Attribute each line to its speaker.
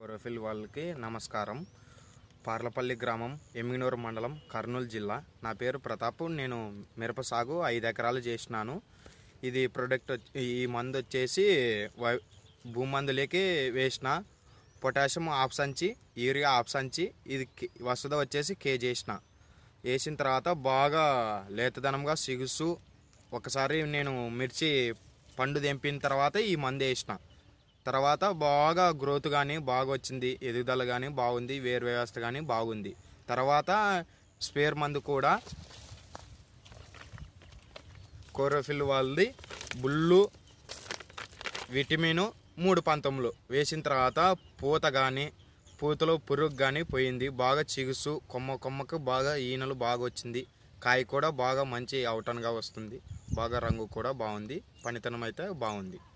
Speaker 1: కోరఫిల్ వాళ్ళకి నమస్కారం. పార్లపల్లి గ్రామం, ఎమ్మిగనూరు మండలం, కర్నూలు జిల్లా. నా పేరు ప్రతాప్. నేను మిరప సాగు 5 ఎకరాలు చేసినాను. ఇది ప్రొడక్ట్ ఈ మందు వచ్చేసి భూమందులోకి వేసిన పొటాషియం హాఫ్ సంచి, యూరియా హాఫ్ సంచి. ఇది వసద వచ్చేసి కేజీ వేసిన తర్వాత బాగా లేతదనంగా సిగుసు. ఒకసారి నేను మిర్చి పండు తెంపిన తర్వాత ఈ మందు వేసిన తర్వాత బాగా గ్రోత్ కానీ బాగా వచ్చింది, ఎదుగుదల కానీ బాగుంది, వేరు వ్యవస్థ కానీ బాగుంది. తర్వాత స్పేర్ మందు కూడా కోరోఫిల్ వాళ్ళది బుల్లు విటమిన్ 319 వేసిన తర్వాత పూత కానీ పూతలో పురుగు కానీ పోయింది. బాగా చిగుసు, కొమ్మకు బాగా ఈనెలు బాగా వచ్చింది. కాయ కూడా బాగా మంచి అవుటన్గా వస్తుంది. బాగా రంగు కూడా బాగుంది. పనితనం అయితే బాగుంది.